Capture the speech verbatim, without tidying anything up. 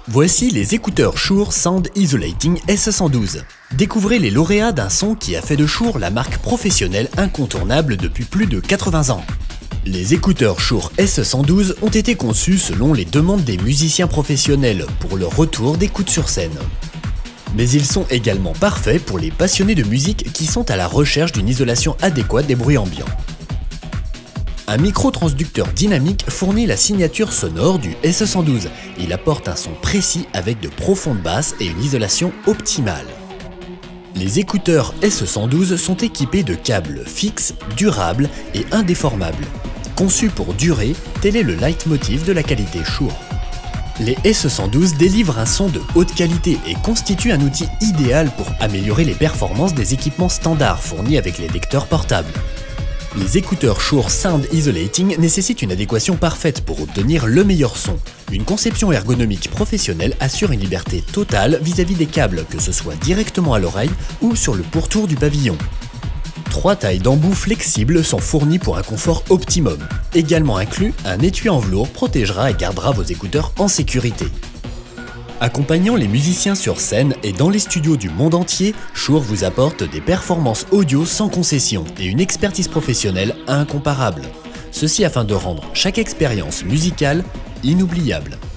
Voici les écouteurs Shure Sound Isolating S cent douze. Découvrez les lauréats d'un son qui a fait de Shure la marque professionnelle incontournable depuis plus de quatre-vingts ans. Les écouteurs Shure S cent douze ont été conçus selon les demandes des musiciens professionnels pour leur retour d'écoute sur scène. Mais ils sont également parfaits pour les passionnés de musique qui sont à la recherche d'une isolation adéquate des bruits ambiants. Un micro-transducteur dynamique fournit la signature sonore du S cent douze. Il apporte un son précis avec de profondes basses et une isolation optimale. Les écouteurs S cent douze sont équipés de câbles fixes, durables et indéformables. Conçus pour durer, tel est le leitmotiv de la qualité Shure. Les S cent douze délivrent un son de haute qualité et constituent un outil idéal pour améliorer les performances des équipements standards fournis avec les lecteurs portables. Les écouteurs Shure Sound Isolating nécessitent une adéquation parfaite pour obtenir le meilleur son. Une conception ergonomique professionnelle assure une liberté totale vis-à-vis des câbles, que ce soit directement à l'oreille ou sur le pourtour du pavillon. Trois tailles d'embout flexibles sont fournies pour un confort optimum. Également inclus, un étui en velours protégera et gardera vos écouteurs en sécurité. Accompagnant les musiciens sur scène et dans les studios du monde entier, Shure vous apporte des performances audio sans concession et une expertise professionnelle incomparable. Ceci afin de rendre chaque expérience musicale inoubliable.